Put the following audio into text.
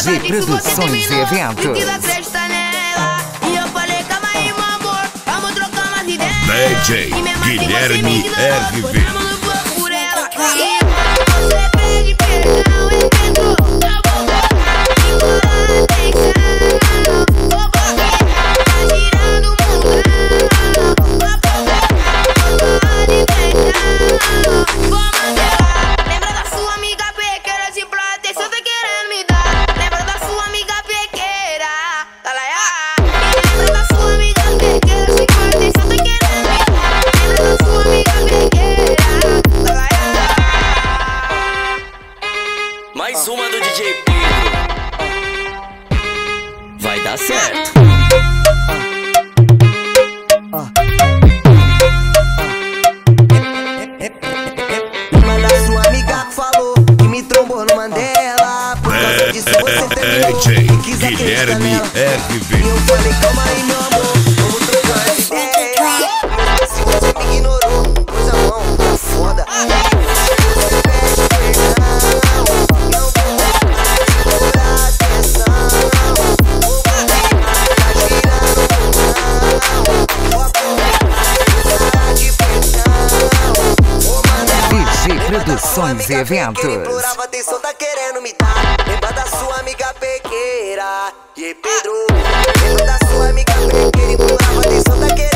DJ Produções e Eventos. DJ Guilherme RV. Lembra da sua amiga pequena de proteção, tá querendo me dar? Lembra da sua amiga pequena, lembra da sua amiga pequena de proteção, tá querendo me dar? Lembra da sua amiga pequena, Mais uma do DJ Pedro. Vai dar certo. Uma da sua amiga falou que me trombou no Mandela. Por causa disso você terminou e quis acreditar nela. E eu falei, calma aí meu amor, vamos trocar essa ideia. Se você me ignorou, coisa bom, tá foda. DJ Produções e Eventos. Implorava atenção, tá querendo me dar. Lembra da sua amiga pequena. E aí, Pedro, lembra da sua amiga pequena. Implorava atenção, tá querendo